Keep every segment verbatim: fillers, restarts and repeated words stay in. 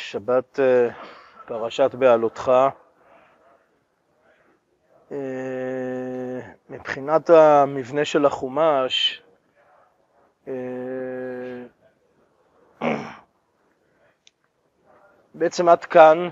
שבת פרשת בעלותך. מבחינת המבנה של החומש, בעצם עד כאן,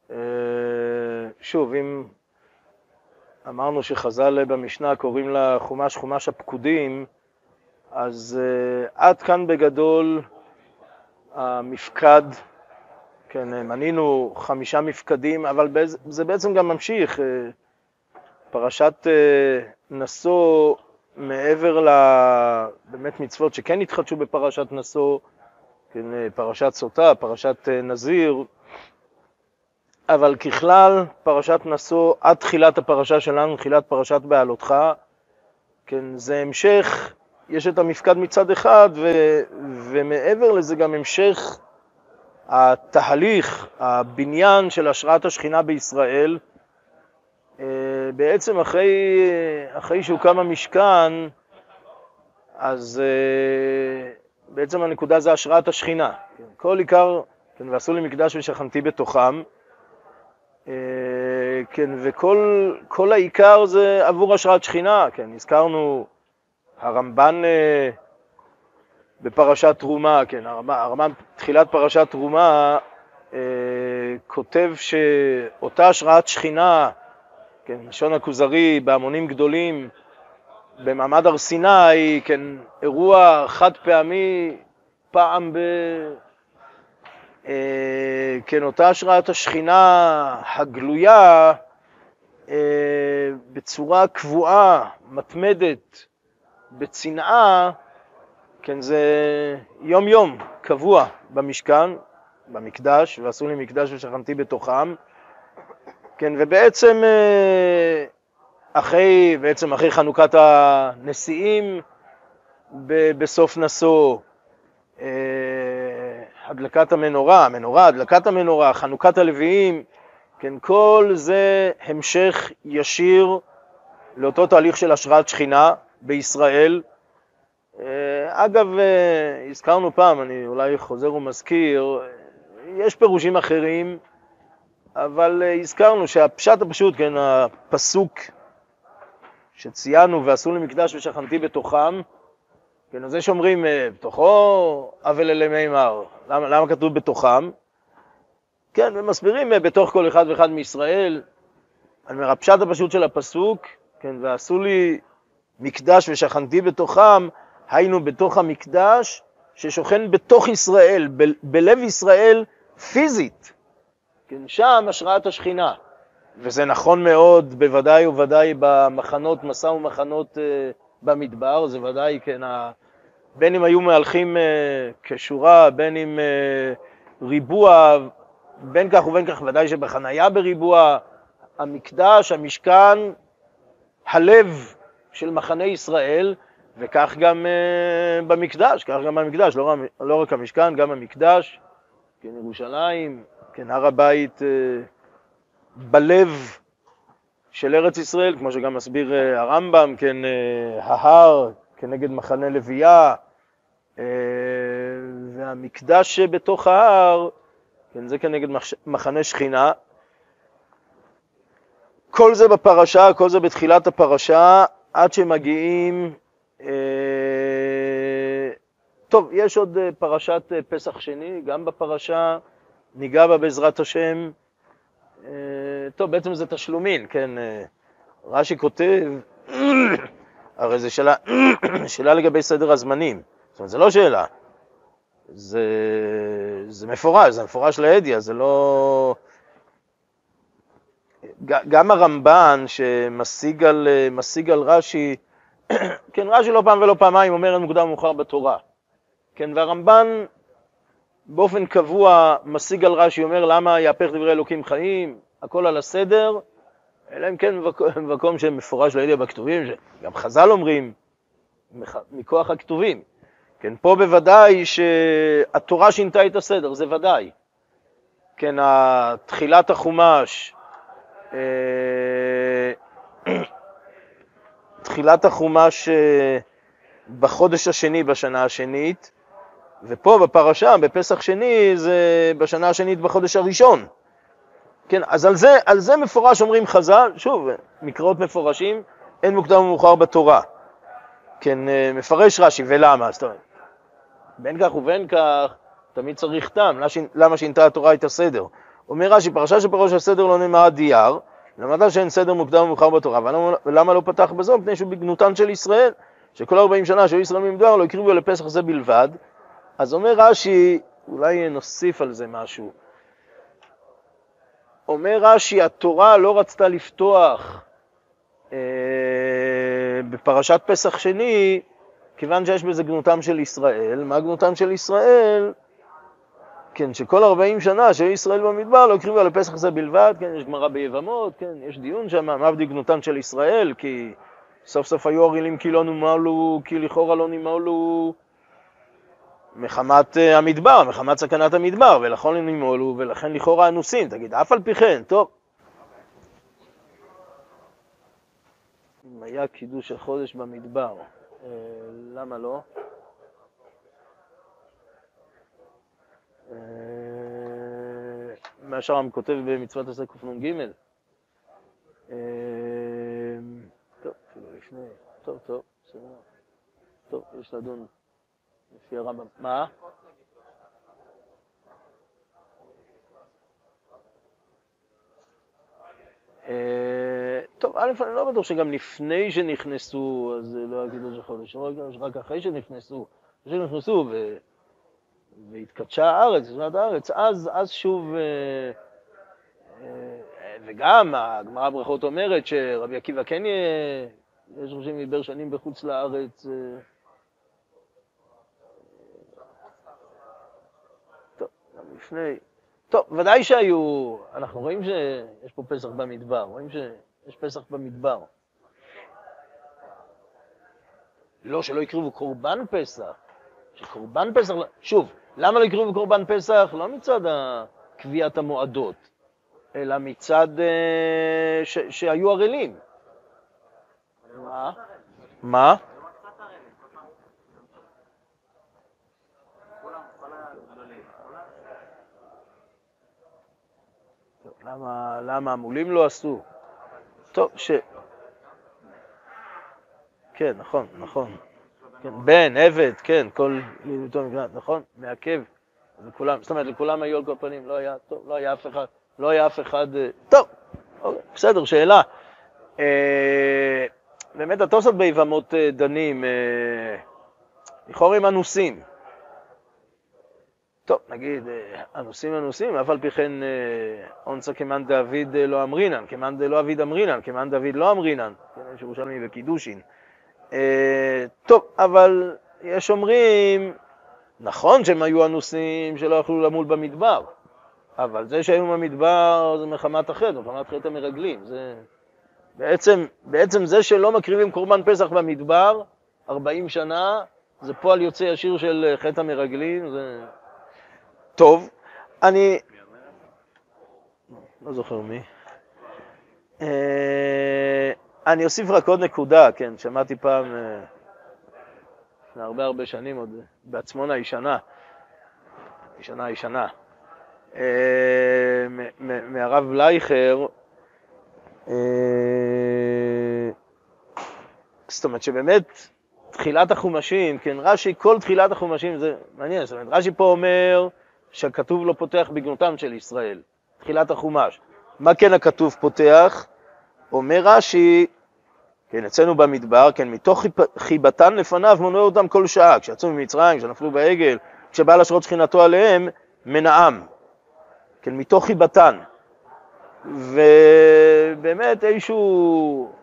שוב, אם אמרנו שחז"ל במשנה קוראים לחומש חומש הפקודים, אז עד כאן בגדול המפקד, כן, מנינו חמישה מפקדים, אבל זה בעצם גם ממשיך. פרשת נשוא, מעבר לבאמת מצוות שכן התחדשו בפרשת נשוא, כן, פרשת סוטה, פרשת נזיר, אבל ככלל פרשת נשוא עד תחילת הפרשה שלנו, תחילת פרשת בעלותך, כן, זה המשך. יש את המפקד מצד אחד, ו, ומעבר לזה גם המשך התהליך, הבניין של השראת השכינה בישראל. בעצם אחרי, אחרי שהוקם המשכן, אז בעצם הנקודה זה השראת השכינה. כל עיקר, כן, ועשו לי מקדש ושכנתי בתוכם, כן, וכל כל העיקר זה עבור השראת שכינה. כן, הזכרנו הרמב"ן בפרשת תרומה, כן, הרמב"ן תחילת פרשת תרומה כותב שאותה השראת שכינה, כן, לשון הכוזרי, בהמונים גדולים, במעמד הר סיני, כן, אירוע חד פעמי, פעם ב... כן, אותה השראת השכינה הגלויה, בצורה קבועה, מתמדת, בצנעה, כן, זה יום יום, קבוע במשכן, במקדש, ועשו לי מקדש ושכנתי בתוכם, כן, ובעצם אחרי, בעצם אחרי חנוכת הנשיאים, בסוף נשוא, הדלקת המנורה, המנורה, הדלקת המנורה, חנוכת הלוויים, כן, כל זה המשך ישיר לאותו תהליך של השראת שכינה בישראל. אגב, הזכרנו פעם, אני אולי חוזר ומזכיר, יש פירושים אחרים, אבל הזכרנו שהפשט הפשוט, כן, הפסוק שציינו ועשו לי מקדש ושכנתי בתוכם, כן, אז זה שאומרים בתוכו אבל אלה מימר, למה, למה כתוב בתוכם? כן, ומסבירים בתוך כל אחד ואחד מישראל. אני אומר, הפשט הפשוט של הפסוק, כן, ועשו לי מקדש ושכנתי בתוכם, היינו בתוך המקדש ששוכן בתוך ישראל, ב- בלב ישראל פיזית, כן, שם השראת השכינה. וזה נכון מאוד, בוודאי ובוודאי במחנות, מסע ומחנות uh, במדבר, זה ודאי, כן, ה... בין אם היו מהלכים uh, כשורה, בין אם uh, ריבוע, בין כך ובין כך, ודאי שבחנייה בריבוע, המקדש, המשכן, הלב של מחנה ישראל, וכך גם uh, במקדש, כך גם במקדש, לא, לא רק המשכן, גם המקדש, כן, ירושלים, כן, הר הבית, uh, בלב של ארץ ישראל, כמו שגם מסביר uh, הרמב"ם, כן, uh, ההר כנגד מחנה לוויה, uh, והמקדש בתוך ההר, כן, זה כנגד מחנה שכינה. כל זה בפרשה, כל זה בתחילת הפרשה, עד שמגיעים, uh, טוב, יש עוד uh, פרשת uh, פסח שני, גם בפרשה, ניגע בה בעזרת השם. Uh, טוב, בעצם זה תשלומין, כן, uh, רש"י כותב, הרי זה שאלה, שאלה לגבי סדר הזמנים, זאת אומרת, זה לא שאלה, זה, זה מפורש, זה מפורש להדיא, זה לא... גם הרמב"ן שמשיג על, משיג על רש"י, כן, רש"י לא פעם ולא פעמיים אומר אין מוקדם מאוחר בתורה, כן, והרמב"ן באופן קבוע משיג על רש"י, אומר למה יהפך דברי אלוקים חיים, הכל על הסדר, אלא אם כן במקום שמפורש להדיא בכתובים, גם חז"ל אומרים, מכוח הכתובים, כן, פה בוודאי שהתורה שינתה את הסדר, זה ודאי, כן, תחילת החומש, תחילת החומש בחודש השני בשנה השנית, ופה בפרשה, בפסח שני, זה בשנה השנית בחודש הראשון. כן, אז על זה, על זה מפורש אומרים חז"ל, שוב, מקראות מפורשים, אין מוקדם ומאוחר בתורה. כן, מפרש רש"י, ולמה? זאת אומרת, בין כך ובין כך, תמיד צריך טעם, למה שינתה התורה את הסדר? אומר רש"י, פרשה שפרוש הסדר לא נאמר דייר, למדת שאין סדר מוקדם ומאוחר בתורה, ולמה לא פתח בזו? מפני שהוא בגנותן של ישראל, שכל ארבעים שנה שהיו ישראל במדבר לא הקריבו לפסח זה בלבד. אז אומר רש"י, אולי נוסיף על זה משהו. אומר רש"י, התורה לא רצתה לפתוח אה, בפרשת פסח שני, כיוון שיש בזה גנותם של ישראל. מה גנותם של ישראל? כן, שכל ארבעים שנה שהיו ישראל במדבר לא הקריבו לפסח זה בלבד. כן, יש גמרא ביבמות, כן, יש דיון שם, מה בדי גנותן של ישראל, כי סוף סוף היו ערלים כי לא נמלו, כי לכאורה לא נמלו מחמת המדבר, מחמת סכנת המדבר, ולכן נמלו, ולכן לכאורה אנוסים. תגיד, אף על פי כן, טוב. אם היה קידוש החודש במדבר, אה, למה לא? אה, מה שהר"ם כותב במצוות עשה קנ"ג. אה, טוב, אפילו לפני, טוב, טוב, בסדר. טוב, יש לדון לפי הרמב"ם. מה? טוב, א', אני לא בטוח שגם לפני שנכנסו, אז לא היה קידוש החודש, רק אחרי שנכנסו, שנכנסו והתקדשה הארץ, שנת הארץ, אז, אז שוב, וגם הגמרא ברכות אומרת שרבי עקיבא כן יש חושבים מדבר שנים בחוץ לארץ. טוב, גם לפני. טוב, ודאי שהיו, אנחנו רואים שיש פה פסח במדבר, רואים שיש פסח במדבר. לא, שלא יקריבו קורבן פסח, שקורבן פסח, שוב, למה לא יקריבו קורבן פסח? לא מצד קביעת המועדות, אלא מצד ש, שהיו ערלים. מה? מה? למה, למה המולים לא עשו? טוב, ש... כן, נכון, נכון. כן, בן, עבד, כן, כל... נכון, מעכב. וכולם, זאת אומרת, לכולם היו על כל פנים, לא היה, טוב, לא היה אף אחד, לא היה אף אחד... טוב, בסדר, שאלה. אה, באמת, התוספות ביבמות דנים, אה, לכאורה הם אנוסים. טוב, נגיד, אנוסים אנוסים, אף על פי כן אונסה כמאן דוד לא אמרינן, כמאן דלא אביד אמרינן, כמאן דוד לא אמרינן, כן, יש ירושלמי וקידושין. טוב, אבל יש אומרים, נכון שהם היו אנוסים שלא יכלו למול במדבר, אבל זה שהיו במדבר זה מחמת החטא, מחמת חטא המרגלים. זה בעצם, בעצם זה שלא מקריבים קורבן פסח במדבר, ארבעים שנה, זה פועל יוצא ישיר של חטא המרגלים, זה... טוב, אני... לא זוכר מי. אני אוסיף רק עוד נקודה, כן, שמעתי פעם, לפני הרבה הרבה שנים עוד, בעצמונה הישנה, הישנה הישנה, מהרב בלייכר, זאת אומרת שבאמת תחילת החומשים, כן, רש"י, כל תחילת החומשים, זה מעניין, זאת אומרת, רש"י פה אומר שהכתוב לא פותח בגנותם של ישראל, תחילת החומש. מה כן הכתוב פותח? אומר רש"י, כן, אצלנו במדבר, כן, מתוך חיבתן לפניו מונע אותם כל שעה, כשיצאו ממצרים, כשנפלו בעגל, כשבא לשרות שכינתו עליהם, מנעם, כן, מתוך חיבתן. ובאמת איזשהו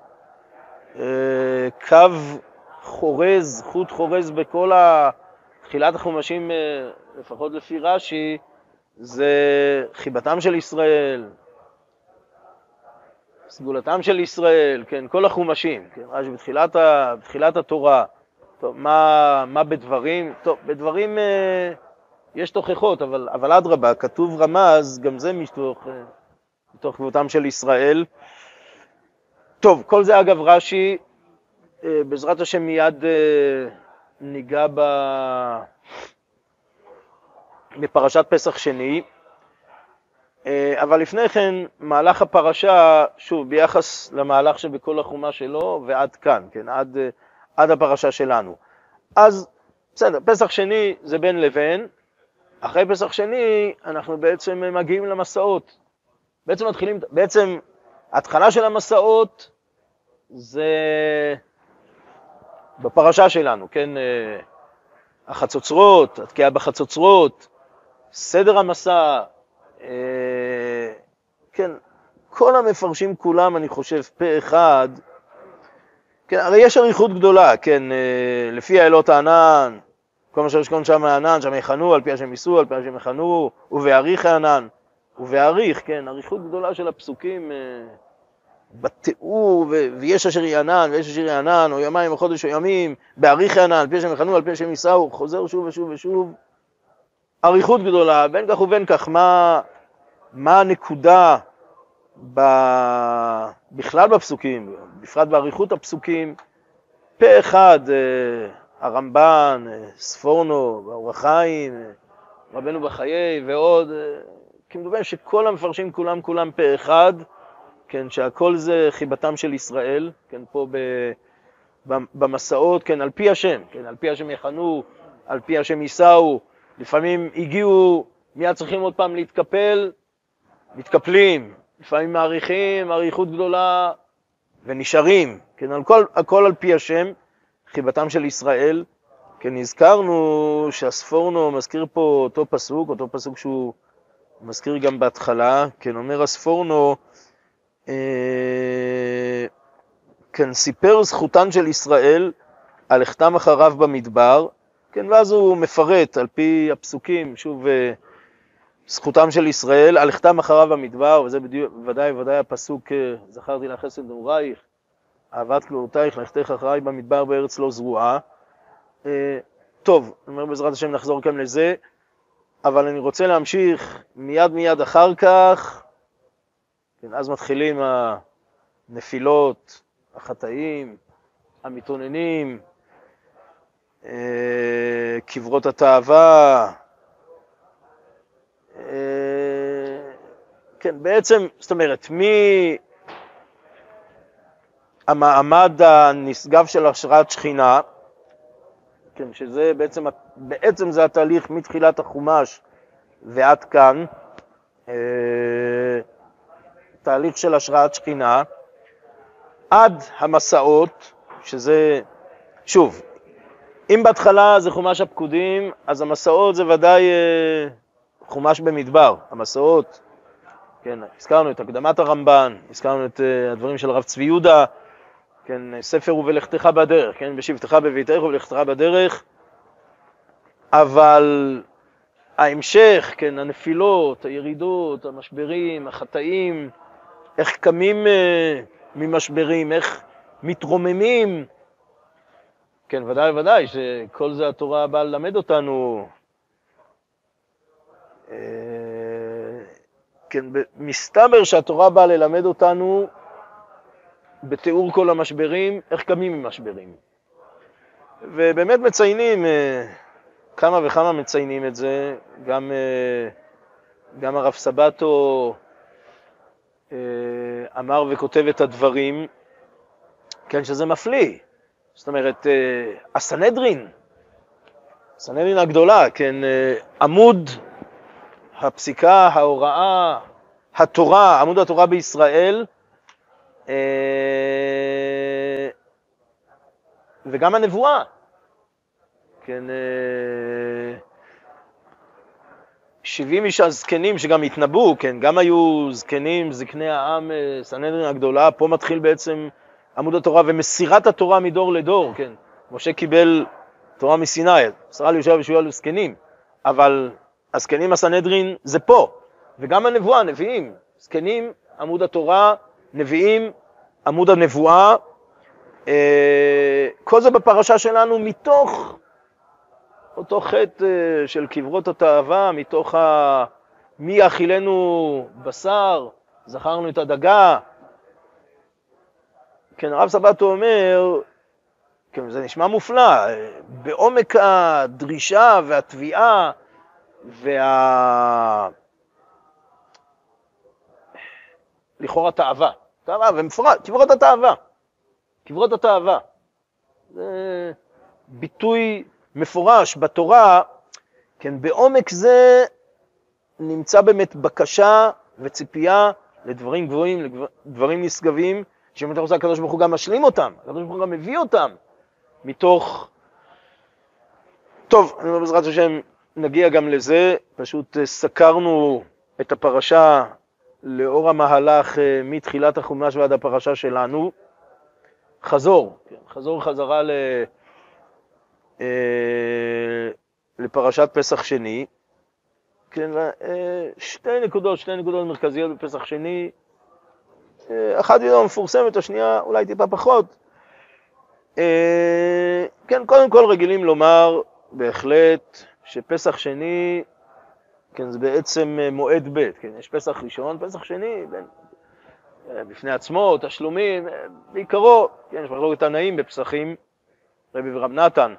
אה, קו חורז, חוט חורז בכל תחילת החומשים, אה, לפחות לפי רש"י, זה חיבתם של ישראל, סגולתם של ישראל, כן, כל החומשים, כן, רש"י בתחילת, ה, בתחילת התורה. טוב, מה, מה בדברים? טוב, בדברים אה, יש תוכחות, אבל, אבל אדרבה, כתוב רמז, גם זה מתוך, אה, מתוך כבודם של ישראל. טוב, כל זה אגב רש"י, אה, בעזרת השם מיד אה, ניגע ב, מפרשת פסח שני, אבל לפני כן, מהלך הפרשה, שוב, ביחס למהלך שבכל החומה שלו, ועד כאן, כן, עד, עד הפרשה שלנו. אז, בסדר, פסח שני זה בין לבין, אחרי פסח שני אנחנו בעצם מגיעים למסעות. בעצם מתחילים, בעצם התחלה של המסעות זה בפרשה שלנו, כן, החצוצרות, התקיעה בחצוצרות, סדר המסע, כן, כל המפרשים כולם, אני חושב, פה אחד, כן, הרי יש אריכות גדולה, כן, לפי האלות הענן, כל מה שישכון שם הענן, שם יחנו, על פי השם ייסעו, על פי השם יחנו, ובאריך הענן, ובאריך, כן, אריכות גדולה של הפסוקים בתיאור, ויש אשר יענן, ויש אשר יענן, או יומיים, או חודש, או ימים, באריך הענן, על פי השם יחנו, על פי השם ייסעו, חוזר שוב ושוב ושוב, אריכות גדולה, בין כך ובין כך, מה, מה הנקודה ב... בכלל בפסוקים, בפרט באריכות הפסוקים, פה אחד, הרמב"ן, ספורנו, באור החיים, רבנו בחיי ועוד, כי מדובר שכל המפרשים כולם כולם פה אחד, כן, שהכל זה חיבתם של ישראל, כן, פה ב... במסעות, כן, על פי השם, כן, על פי השם יחנו, על פי השם ייסעו, לפעמים הגיעו, מיד צריכים עוד פעם להתקפל, מתקפלים, לפעמים מעריכים, אריכות גדולה, ונשארים, כן, על כל, הכל על פי השם, חיבתם של ישראל, כן, נזכרנו שהספורנו מזכיר פה אותו פסוק, אותו פסוק שהוא מזכיר גם בהתחלה, כן, אומר הספורנו, אה, כן, סיפר זכותן של ישראל, על לכתם אחריו במדבר, כן, ואז הוא מפרט על פי הפסוקים, שוב, זכותם של ישראל, על לכתם אחריו במדבר, וזה ודאי ודאי הפסוק, זכרתי לך חסד נעורייך, אהבת כלולותייך, לכתך אחריי במדבר בארץ לא זרועה. טוב, אני אומר בעזרת השם נחזור כאן לזה, אבל אני רוצה להמשיך מיד מיד אחר כך, כן, אז מתחילים הנפילות, החטאים, המתאוננים, קברות התאווה, כן, בעצם, זאת אומרת, מי המעמד הנשגב של השראת שכינה, כן, שזה בעצם, בעצם זה התהליך מתחילת החומש ועד כאן, תהליך של השראת שכינה, עד המסעות, שזה, שוב, אם בהתחלה זה חומש הפקודים, אז המסעות זה ודאי חומש במדבר, המסעות, כן, הזכרנו את הקדמת הרמב"ן, הזכרנו את הדברים של הרב צבי יהודה, כן, ספר ובלכתך בדרך, כן, בשבתך בביתך ובלכתך בדרך, אבל ההמשך, כן, הנפילות, הירידות, המשברים, החטאים, איך קמים ממשברים, איך מתרוממים, כן, ודאי ודאי שכל זה התורה באה ללמד אותנו, כן, מסתבר שהתורה באה ללמד אותנו בתיאור כל המשברים, איך קמים ממשברים. ובאמת מציינים, כמה וכמה מציינים את זה, גם, גם הרב סבתו אמר וכותב את הדברים, כן, שזה מפליא. זאת אומרת, הסנהדרין, הסנהדרין הגדולה, כן, עמוד הפסיקה, ההוראה, התורה, עמוד התורה בישראל, וגם הנבואה, כן, שבעים איש הזקנים שגם התנבאו, כן, גם היו זקנים, זקני העם, סנהדרין הגדולה, פה מתחיל בעצם עמוד התורה ומסירת התורה מדור לדור, כן, משה קיבל תורה מסיני, עשרה ליהושע וישוע לזקנים, אבל הזקנים הסנהדרין זה פה, וגם הנבואה, נביאים, זקנים, עמוד התורה, נביאים, עמוד הנבואה, כל זה בפרשה שלנו מתוך אותו חטא של קברות התאווה, מתוך ה... מי יאכילנו בשר, זכרנו את הדגה. כן, הרב סבתו אומר, כן, זה נשמע מופלא, בעומק הדרישה והתביעה וה... לכאורה תאווה, תאווה, ומפורט, קברות התאווה, קברות התאווה. זה ביטוי מפורש בתורה, כן, בעומק זה נמצא באמת בקשה וציפייה לדברים גבוהים, לדברים נשגבים, שאם אתה רוצה, הקדוש ברוך הוא גם משלים אותם, הקדוש ברוך הוא גם מביא אותם, מתוך... טוב, אני אומר בעזרת השם, נגיע גם לזה, פשוט סקרנו את הפרשה לאור המהלך מתחילת החומש ועד הפרשה שלנו. חזור, כן, חזור חזרה ל... לפרשת פסח שני, כן, שתי נקודות, שתי נקודות מרכזיות בפסח שני, אחת היא לא מפורסמת, השנייה אולי טיפה פחות. כן, קודם כל רגילים לומר בהחלט שפסח שני, כן, זה בעצם מועד ב', כן, יש פסח ראשון, פסח שני, בין, בפני עצמו, תשלומים, בעיקרו, כן, יש מחלוקת תנאים בפסחים, רבי ורב נתן,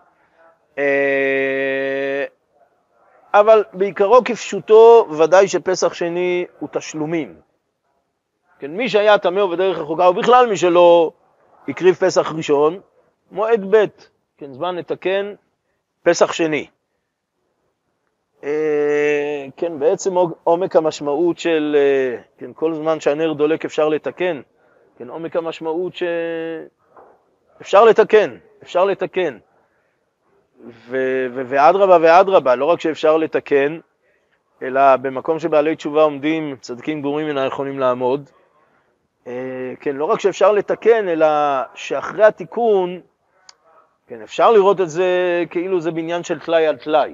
אבל בעיקרו כפשוטו, ודאי שפסח שני הוא תשלומים. כן, מי שהיה טמא ובדרך רחוקה, ובכלל מי שלא הקריב פסח ראשון, מועד ב', כן, זמן לתקן, פסח שני. כן, בעצם עומק המשמעות של, כן, כל זמן שהנר דולק אפשר לתקן, כן, עומק המשמעות שאפשר לתקן, אפשר לתקן. ואדרבה ואדרבה, לא רק שאפשר לתקן, אלא במקום שבעלי תשובה עומדים, צדקים גמורים אינם יכולים לעמוד. כן, לא רק שאפשר לתקן, אלא שאחרי התיקון, כן, אפשר לראות את זה כאילו זה בניין של תלאי על תלאי.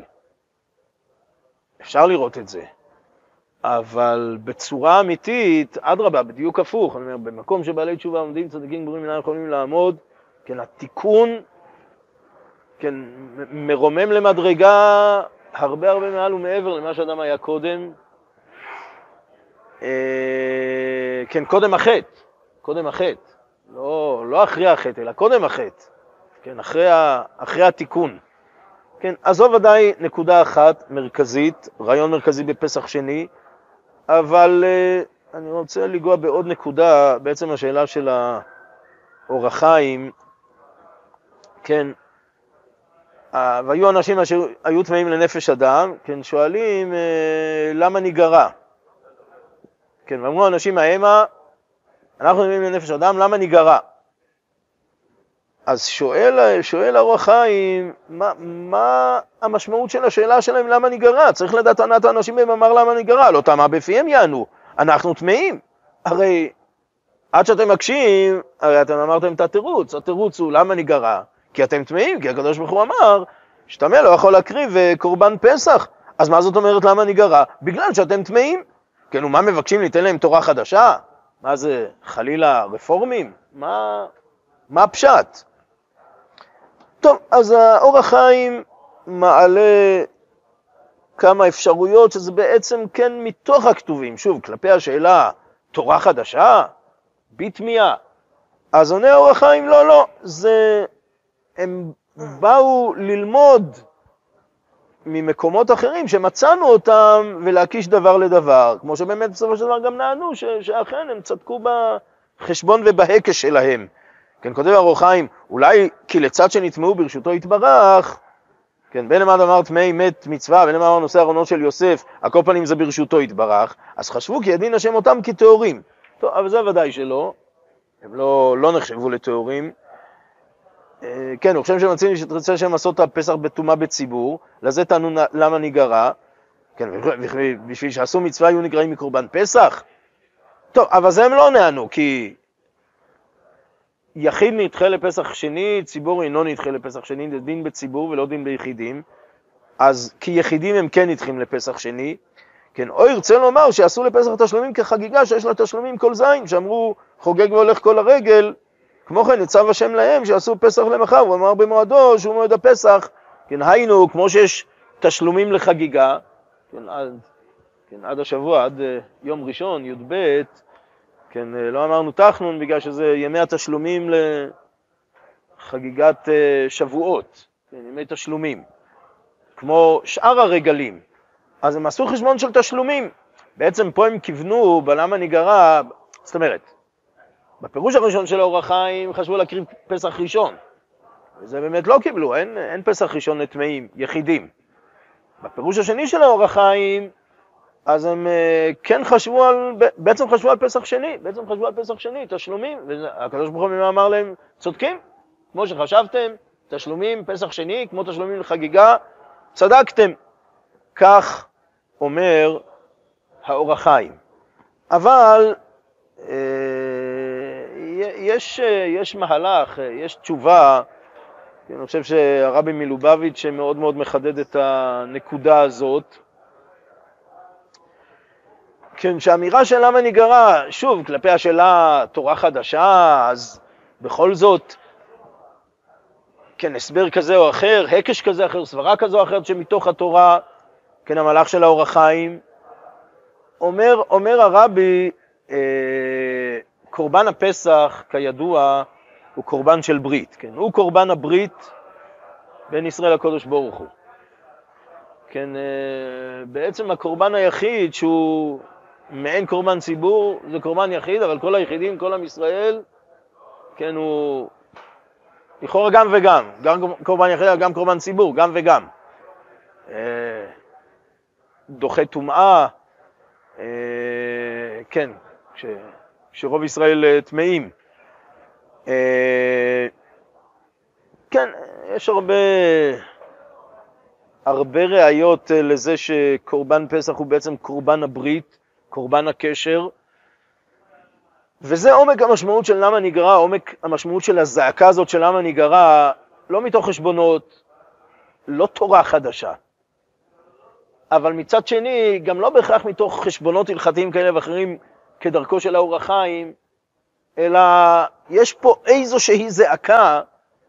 אפשר לראות את זה. אבל בצורה אמיתית, אדרבה, בדיוק הפוך. אני אומר, במקום שבעלי תשובה עומדים, צדקים גמורים אינם יכולים לעמוד, כן, התיקון, כן, מרומם למדרגה הרבה הרבה מעל ומעבר למה שאדם היה קודם. אה, כן, קודם החטא, קודם החטא, לא, לא אחרי החטא, אלא קודם החטא, כן, אחרי, אחרי התיקון. כן, אז זו ודאי נקודה אחת מרכזית, רעיון מרכזי בפסח שני, אבל אה, אני רוצה לגוע בעוד נקודה, בעצם השאלה של האור החיים, כן, והיו אנשים אשר היו טמאים לנפש אדם, כן, שואלים למה ניגרע? כן, ואמרו אנשים המה, אנחנו טמאים לנפש אדם, למה ניגרע? אז שואל, שואל האור החיים, מה, מה המשמעות של השאלה שלהם למה ניגרע? צריך לדעת ענת האנשים בהם אמר למה ניגרע, לא טמא בפיהם יענו, אנחנו טמאים. הרי עד שאתם מקשים, הרי אתם אמרתם את התירוץ, התירוץ הוא למה ניגרע? כי אתם טמאים, כי הקדוש ברוך הוא אמר, שטמא לא יכול להקריב קורבן פסח. אז מה זאת אומרת למה ניגרע? בגלל שאתם טמאים. כן, ומה מבקשים ליתן להם תורה חדשה? מה זה, חלילה רפורמים? מה, מה הפשט? טוב, אז האור החיים מעלה כמה אפשרויות, שזה בעצם כן מתוך הכתובים. שוב, כלפי השאלה, תורה חדשה? בתמייה. אז עונה האור החיים, לא, לא, זה... הם באו ללמוד ממקומות אחרים שמצאנו אותם ולהקיש דבר לדבר, כמו שבאמת בסופו של דבר גם נענו ש- שאכן הם צדקו בחשבון ובהקש שלהם. כן, כותב האור החיים, אולי כי לצד שנטמעו ברשותו יתברך, כן, בין למד אמר טמאי מת מצווה, בין למד אמר נושא ארונו של יוסף, הכל פנים זה ברשותו יתברך, אז חשבו כי ידין השם אותם כתיאורים. טוב, אבל זה ודאי שלא, הם לא, לא נחשבו לתיאורים. כן, וכשם שמציעים שתרצה השם לעשות את הפסח בטומאה בציבור, לזה טענו למה ניגרע, כן, בשביל שעשו מצווה היו נגרעים מקורבן פסח. טוב, אבל זה הם לא נענו, כי יחיד נדחה לפסח שני, ציבור אינו נדחה לפסח שני, זה דין בציבור ולא דין ביחידים, אז כי יחידים הם כן נדחים לפסח שני, כן, או ירצה לומר שעשו לפסח תשלומים כחגיגה שיש לה תשלומים כל זין, שאמרו חוגג והולך כל הרגל, כמו כן, יצב השם להם שעשו פסח למחר, הוא אמר במועדו שהוא מועד הפסח, כן, היינו, כמו שיש תשלומים לחגיגה, כן, עד, כן, עד השבוע, עד יום ראשון, י' ב', כן, לא אמרנו תחנון, בגלל שזה ימי התשלומים לחגיגת שבועות, כן, ימי תשלומים, כמו שאר הרגלים, אז הם עשו חשבון של תשלומים. בעצם פה הם כיוונו בלמה ניגרע, זאת אומרת, בפירוש הראשון של האור החיים חשבו להקריב פסח ראשון. וזה באמת לא קיבלו, אין, אין פסח ראשון לטמאים, יחידים. בפירוש השני של האור החיים, אז הם כן חשבו על, בעצם חשבו על פסח שני, בעצם חשבו על פסח שני, תשלומים, והקדוש ברוך הוא אמר להם, צודקים, כמו שחשבתם, תשלומים, פסח שני, כמו תשלומים לחגיגה, צדקתם. כך אומר האור החיים. אבל אה, יש, יש מהלך, יש תשובה, אני חושב שהרבי מלובביץ' שמאוד מאוד מחדד את הנקודה הזאת, כן, שהאמירה של למה ניגרע, שוב, כלפי השאלה תורה חדשה, אז בכל זאת, כן, הסבר כזה או אחר, הקש כזה או אחר, סברה כזו או אחרת שמתוך התורה, כן, המהלך של האור החיים, אומר, אומר הרבי, אה, קורבן הפסח, כידוע, הוא קורבן של ברית, כן, הוא קורבן הברית בין ישראל לקדוש ברוך הוא. כן, אה, בעצם הקורבן היחיד שהוא מעין קורבן ציבור, זה קורבן יחיד, אבל כל היחידים, כל עם ישראל, כן, הוא לכאורה גם וגם, גם קורבן יחיד, גם קורבן ציבור, גם וגם. אה, דוחה טומאה, אה, כן, כש, כשרוב ישראל טמאים. אה, כן, יש הרבה, הרבה ראיות לזה שקורבן פסח הוא בעצם קורבן הברית, קורבן הקשר, וזה עומק המשמעות של למה ניגרע, עומק המשמעות של הזעקה הזאת של למה ניגרע, לא מתוך חשבונות, לא תורה חדשה, אבל מצד שני, גם לא בהכרח מתוך חשבונות הלכתיים כאלה ואחרים, כדרכו של האור החיים, אלא יש פה איזושהי זעקה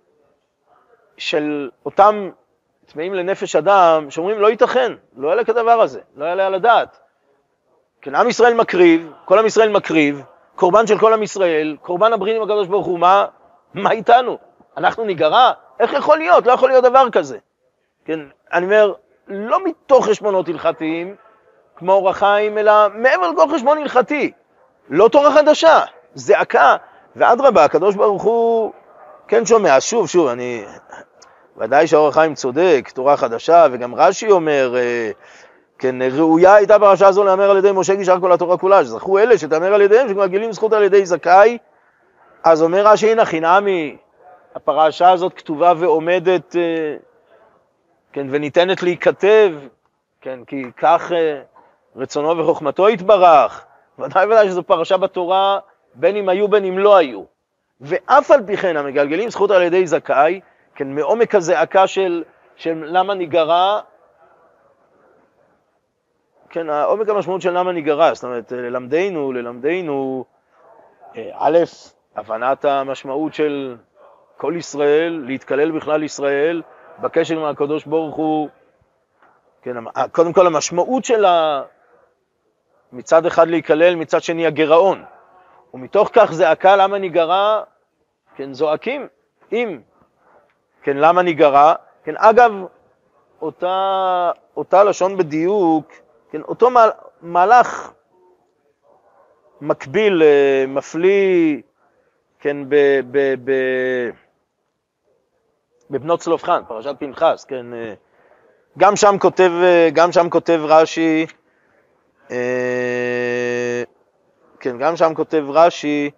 של אותם טמאים לנפש אדם, שאומרים לא ייתכן, לא יעלה כדבר הזה, לא יעלה על הדעת. כן, עם ישראל מקריב, כל עם ישראל מקריב, קורבן של כל עם ישראל, קורבן הברית עם הקדוש ברוך הוא, מה, מה איתנו? אנחנו ניגרע? איך יכול להיות? לא יכול להיות דבר כזה. כן, אני אומר, לא מתוך חשבונות הלכתיים, כמו אור החיים, אלא מעבר לכל חשבון הלכתי. לא תורה חדשה, זעקה, ואדרבה, הקדוש ברוך הוא כן שומע, שוב, שוב, אני, ודאי שהאור החיים צודק, תורה חדשה, וגם רש"י אומר, כן, ראויה הייתה פרשה זו לאמר על ידי משה גישר כל התורה כולה, שזכו אלה שתאמר על ידיהם, שמגילים זכות על ידי זכאי. אז אומר רש"י, הנה חינמי, הפרשה הזאת כתובה ועומדת, כן, וניתנת להיכתב, כן, כי כך רצונו וחוכמתו יתברך. ודאי ודאי שזו פרשה בתורה, בין אם היו בין אם לא היו. ואף על פי כן, המגלגלים זכות על ידי זכאי, כן, מעומק הזעקה של, של למה ניגרע, כן, העומק המשמעות של למה ניגרע, זאת אומרת, ללמדנו, ללמדנו, א', הבנת המשמעות של כל ישראל, להתקלל בכלל ישראל, בקשר עם הקדוש ברוך הוא, כן, קודם כל המשמעות שלה, מצד אחד להיקלל, מצד שני הגרעון, ומתוך כך זעקה למה ניגרע, כן, זועקים, אם, כן, למה ניגרע, כן, אגב, אותה, אותה לשון בדיוק, כן, אותו מהלך מקביל, מפליא, כן, ב, ב, ב, בבנות צלופחד, פרשת פנחס, כן, גם שם כותב, גם שם כותב רש"י, כן, גם שם כותב רש"י,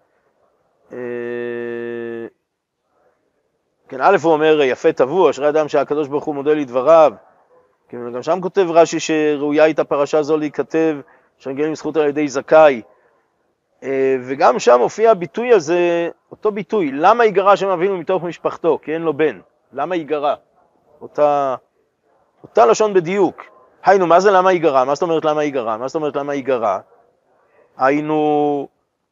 כן, א' הוא אומר, יפה תבוא, אשרי אדם שהקדוש ברוך הוא מודה לדבריו, כן, גם שם כותב רש"י שראויה הייתה פרשה זו להיכתב, שמגיעים זכות על ידי זכאי, וגם שם הופיע הביטוי הזה, אותו ביטוי, למה ייגרע שם אבינו מתוך משפחתו, כי אין לו בן, למה ייגרע? אותה, אותה לשון בדיוק. היינו, מה זה למה ייגרע? מה זאת אומרת למה ייגרע? מה זאת אומרת למה ייגרע? היינו,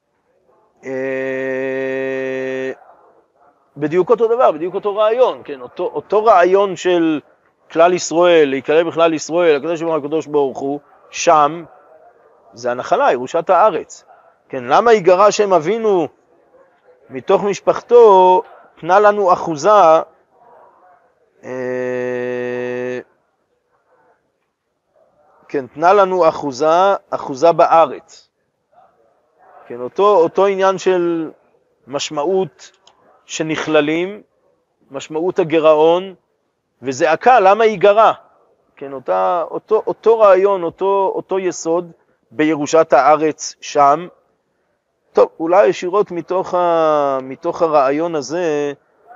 אה, בדיוק אותו דבר, בדיוק אותו רעיון, כן, אותו, אותו רעיון של כלל ישראל, להיקרא בכלל ישראל, הקדוש ברוך הוא הקדוש ברוך הוא, שם, זה הנחלה, ירושת הארץ. כן, למה ייגרע שם אבינו מתוך משפחתו, תנה לנו אחוזה, אה, כן, תנה לנו אחוזה, אחוזה בארץ. כן, אותו, אותו עניין של משמעות שנכללים, משמעות הגרעון, וזעקה, למה היא גרה? כן, אותה, אותו, אותו רעיון, אותו, אותו יסוד בירושת הארץ שם. טוב, אולי ישירות מתוך, ה, מתוך הרעיון הזה,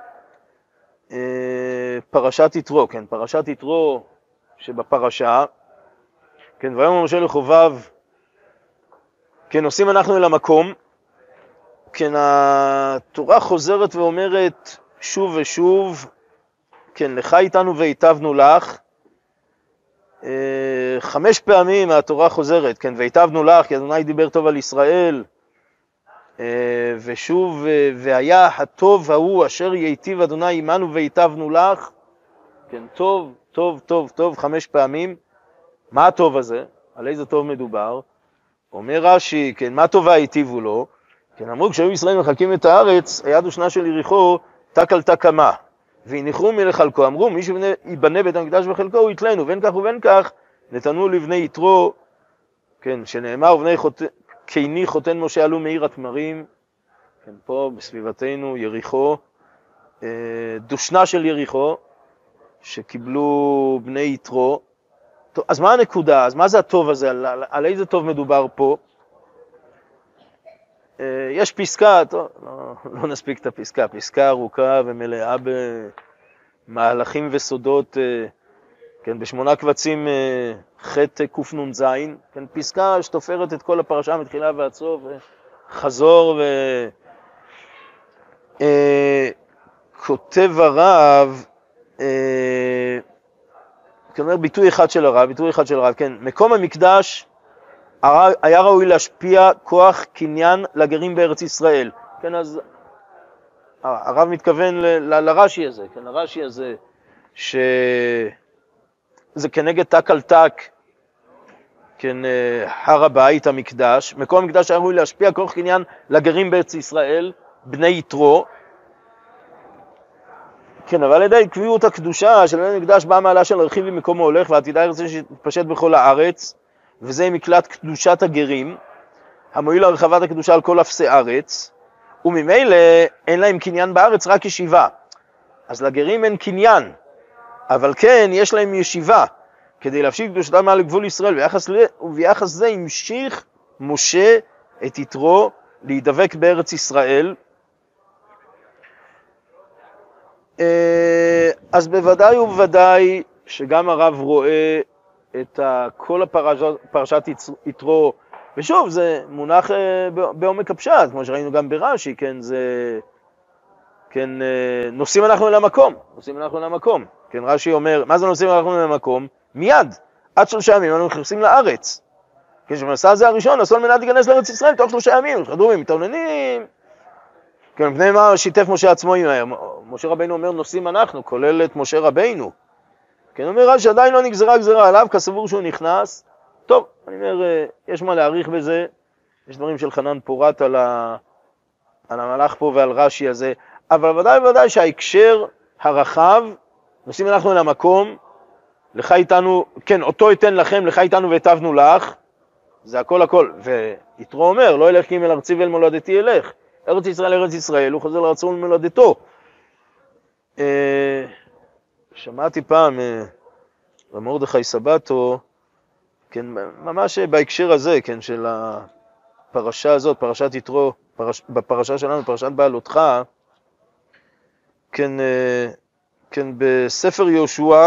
אה, פרשת יתרו, כן, פרשת יתרו שבפרשה, כן, ויאמר משה לחובב, כן, נוסעים אנחנו אל המקום, כן, התורה חוזרת ואומרת שוב ושוב, כן, לך איתנו והיטבנו לך, חמש פעמים התורה חוזרת, כן, והיטבנו לך, כי אדוני דיבר טוב על ישראל, ושוב, והיה הטוב ההוא אשר ייטיב אדוני עמנו והיטבנו לך, כן, טוב, טוב, טוב, טוב, חמש פעמים. מה הטוב הזה? על איזה טוב מדובר? אומר רש"י, כן, מה טובה היטיבו לו? כן, אמרו, כשהיו ישראל מחלקים את הארץ, היד ושנה של יריחו תק על תקמה, והניחו מלחלקו, אמרו, מי שיבנה בית המקדש בחלקו הוא יתלנו, בין כך ובין כך נתנו לבני יתרו, כן, שנאמר, ובני חותן, קיני חותן משה עלו מעיר התמרים, כן, פה בסביבתנו יריחו, דושנה של יריחו, שקיבלו בני יתרו. טוב, אז מה הנקודה? אז מה זה הטוב הזה? על, על, על איזה טוב מדובר פה? יש פסקה, טוב, לא, לא נספיק את הפסקה, פסקה ארוכה ומלאה במהלכים וסודות, כן, בשמונה קבצים ח' קנ"ז, כן, פסקה שתופרת את כל הפרשה מתחילה ועד סוף, חזור ו... אה, כותב הרב, אה, כלומר ביטוי אחד של הרב, ביטוי אחד של הרב, כן, מקום המקדש היה ראוי להשפיע כוח קניין לגרים בארץ ישראל, כן, אז הרב מתכוון ל- ל- לרש"י הזה, כן, לרש"י הזה, שזה כנגד תק על תק, כן, הר הבית, המקדש, מקום המקדש היה ראוי להשפיע כוח קניין לגרים בארץ ישראל, בני יתרו, כן, אבל על ידי קביעות הקדושה של בני המקדש באה מעלה של רכיב ממקומו הולך, ועתידה ארץ שתתפשט בכל הארץ, וזה מקלט קדושת הגרים, המועיל להרחבת הקדושה על כל אפסי ארץ, וממילא אין להם קניין בארץ, רק ישיבה. אז לגרים אין קניין, אבל כן יש להם ישיבה, כדי להפשיט קדושתם מעל גבול ישראל, וביחס, וביחס זה המשיך משה את יתרו להידבק בארץ ישראל. אז בוודאי ובוודאי שגם הרב רואה את כל הפרשת יתרו, ושוב, זה מונח בעומק הפשט, כמו שראינו גם ברש"י, כן, זה, כן, נוסעים אנחנו אל המקום, נוסעים אנחנו אל המקום, כן, רש"י אומר, מה זה נוסעים אנחנו אל המקום? מיד, עד שלושה ימים, אנחנו נכנסים לארץ, כן, שמנסה הזה הראשון, נסו על מנת להיכנס לארץ ישראל, תוך שלושה ימים, חדורים, מתאוננים, כן, מפני מה שיתף משה עצמו, משה רבינו אומר, נוסעים אנחנו, כולל את משה רבינו, כן, אומר רש"י, עדיין לא נגזרה גזרה עליו, כסבור שהוא נכנס. טוב, אני אומר, יש מה להעריך בזה, יש דברים של חנן פורת על, ה... על המלאך פה ועל רש"י הזה, אבל ודאי וודאי שההקשר הרחב, נוסעים אנחנו למקום, לך איתנו, כן, אותו ייתן לכם, לך איתנו והיטבנו לך, זה הכל הכל, ויתרו אומר, לא ילך כי אם אל ארצי ואל מולדתי ילך, ארץ ישראל ארץ ישראל, הוא חוזר לארצו ולמולדתו. שמעתי פעם במרדכי סבתו, כן, ממש בהקשר הזה, כן, של הפרשה הזאת, פרשת יתרו, פרש, בפרשה שלנו, פרשת בעלותך, כן, כן, בספר יהושע,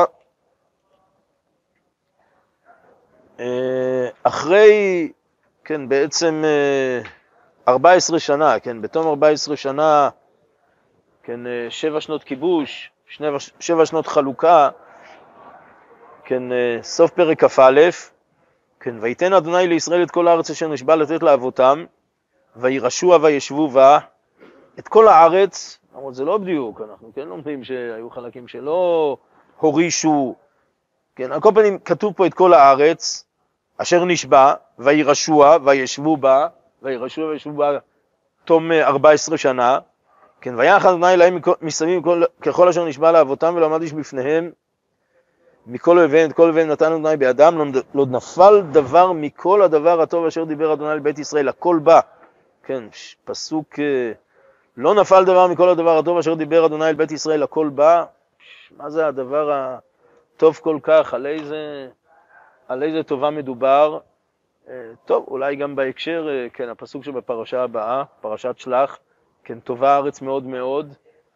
אחרי, כן, בעצם ארבע עשרה שנה, כן, בתום ארבע עשרה שנה, כן, שבע שנות כיבוש, שבע שנות חלוקה, כן, סוף פרק כ"א, כן, ויתן אדוני לישראל את כל הארץ אשר נשבע לתת לאבותם, וירשוע וישבו בה, את כל הארץ, אבל זה לא בדיוק, אנחנו כן לומדים שהיו חלקים שלא הורישו, כן, על כל פנים כתוב פה את כל הארץ, אשר נשבע, וירשוע וישבו בה, וירשוע וישבו בה תום ארבע עשרה שנה, כן, ויחד אדוני להם מסביב ככל אשר נשבע לאבותם ולא עמד איש בפניהם, מכל אויביהם, את כל אויביהם נתנו אדוני בידם, לא, לא נפל דבר מכל הדבר הטוב אשר דיבר אדוני לבית ישראל, הכל בא. כן, פסוק, לא נפל דבר מכל הדבר הטוב אשר דיבר אדוני לבית ישראל, הכל בא. מה זה הדבר הטוב כל כך? על איזה, על איזה טובה מדובר? טוב, אולי גם בהקשר, כן, הפסוק שבפרשה הבאה, פרשת שלח, כן, טובה הארץ מאוד מאוד.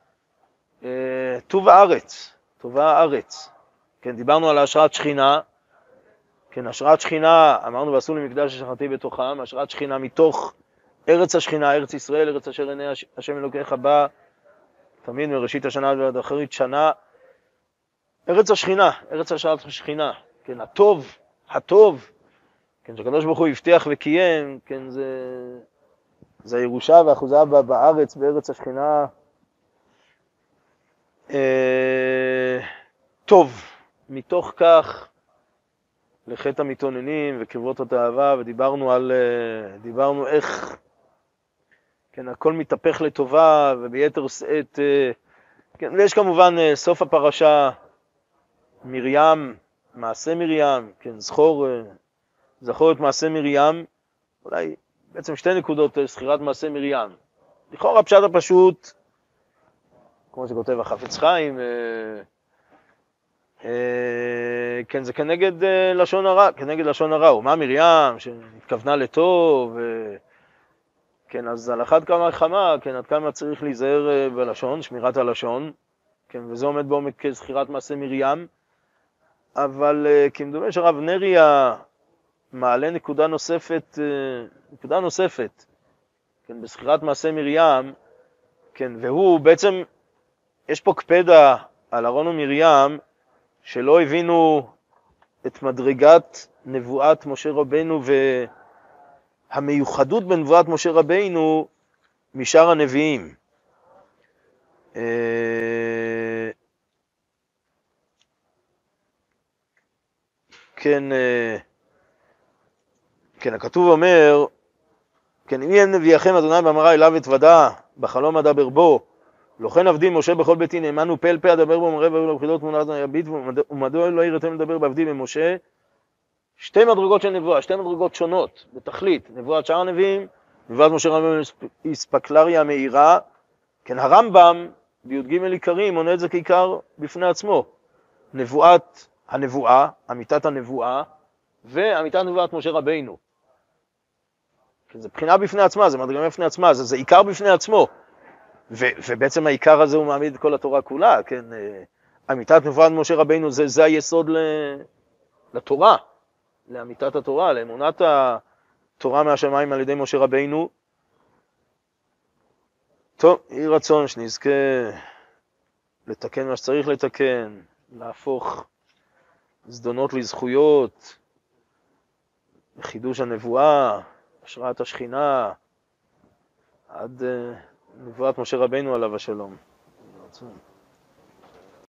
טוב הארץ, טובה הארץ. כן, דיברנו על השראת שכינה. כן, השראת שכינה, אמרנו ועשו לי מקדש ששכנתי בתוכם, השראת שכינה מתוך ארץ השכינה, ארץ ישראל, ארץ אשר עיני השם אלוקיך בא, תמיד מראשית השנה ועד אחרית שנה. ארץ השכינה, ארץ השראת השכינה. כן, הטוב, הטוב. כן, שהקדוש ברוך הוא הבטיח וקיים, כן, זה, זה הירושה והאחוזה בארץ, בארץ השכינה. אה, טוב, מתוך כך, לחטא המתאוננים וקרבות התאווה, ודיברנו על, דיברנו איך, כן, הכל מתהפך לטובה, וביתר שאת, כן, ויש כמובן סוף הפרשה, מרים, מעשה מרים, כן, זכור, זכור את מעשה מרים, אולי בעצם שתי נקודות זכירת מעשה מרים. לכאורה הפשט הפשוט, כמו שכותב החפץ חיים, כן, זה כנגד לשון הרע, כנגד לשון הרע, ומה מרים שהתכוונה לטוב, כן, אז על אחת כמה וכמה, כן, עד כמה צריך להיזהר בלשון, שמירת הלשון, כן, וזה עומד בעומק כזכירת מעשה מרים, אבל כמדומה שרב נריה מעלה נקודה נוספת, נקודה נוספת, כן, בזכירת מעשה מרים, כן, והוא בעצם, יש פה קפדה על אהרון ומרים, שלא הבינו את מדרגת נבואת משה רבינו והמיוחדות בנבואת משה רבינו משאר הנביאים. כן, כן, הכתוב אומר, כן, אם יהיה נביאכם אדוני באמרה אליו אתוודה, בחלום אדבר בו, לא כן עבדי משה בכל ביתי נאמן ופה אל פה אדבר בו מראה ובחילות תמונת יביט, ומדוע לא יראתם לדבר בעבדי במשה? שתי מדרגות של נבואה, שתי מדרגות שונות בתכלית, נבואת שאר הנביאים, נבואת משה רבינו איספקלריה המאירה. כן, הרמב"ם בי"ג עיקרים מונה את זה כעיקר בפני עצמו, נבואת הנבואה, אמיתת הנבואה, ואמיתת נבואת משה רבינו. כן, זה בחינה בפני עצמה, זה מדרגה בפני עצמה, זה, זה עיקר בפני עצמו. ו, ובעצם העיקר הזה הוא מעמיד את כל התורה כולה, כן, אמיתת נבואת משה רבינו זה, זה היסוד לתורה, לאמיתת התורה, לאמונת התורה מהשמיים על ידי משה רבינו. טוב, יהי רצון שנזכה לתקן מה שצריך לתקן, להפוך זדונות לזכויות, לחידוש הנבואה, השראת השכינה, עד נבואת משה רבינו עליו השלום. יהי רצון.